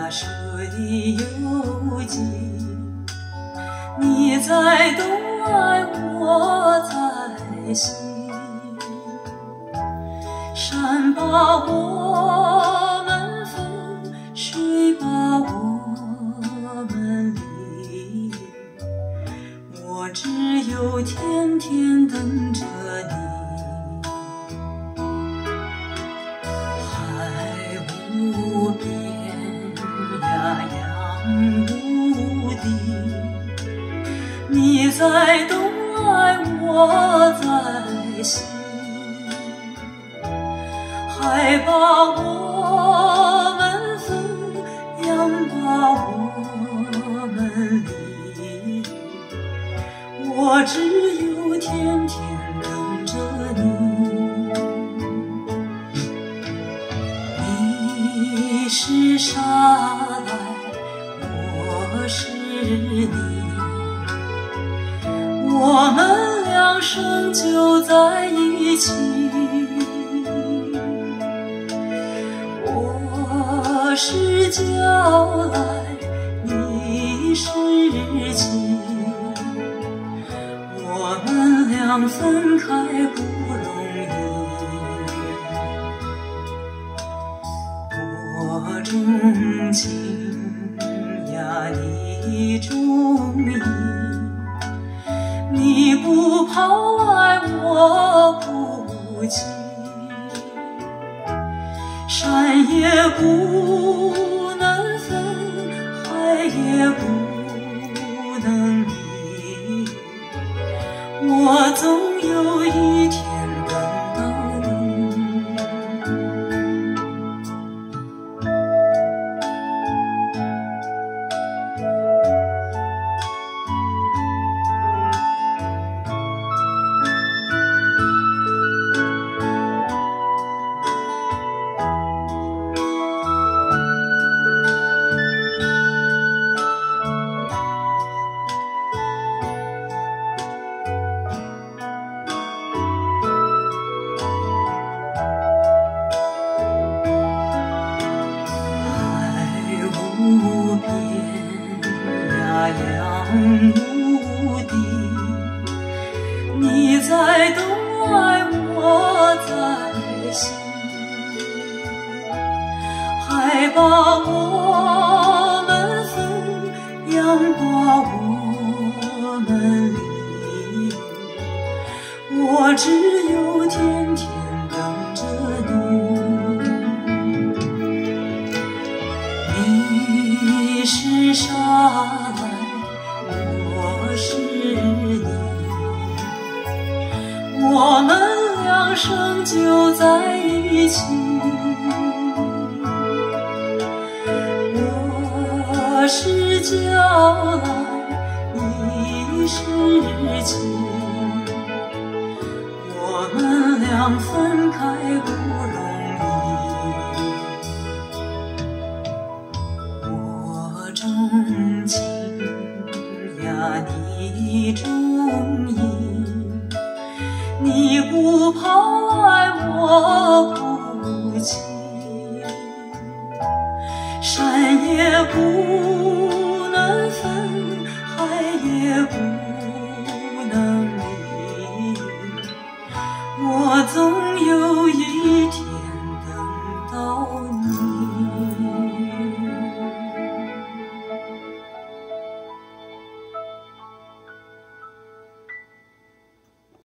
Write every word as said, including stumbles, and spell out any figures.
那水有尽，你在东来我在西，山把我们分，水把我们离，我只有天天等着你。无边呀，洋无底，你在东来我在西，海把我们分，洋把我们离，我只有天天等着你。你是沙来，我是你，我们两生就在一起。我是娇来，你是情，我们俩分开不容易。我钟情呀，你钟意，你不抛爱我不弃，山也不能分，海也不能离，我总有一天等到你。无边呀，洋无底，你在东来我在西，海把我们分，洋把我们离，我只有天天等着你。你是沙来，我是你，我们两生就在一起。我是娇来，你是情，我们俩分开不容易。我钟情呀，你钟意，你不抛爱我不弃，山也不能分，海也不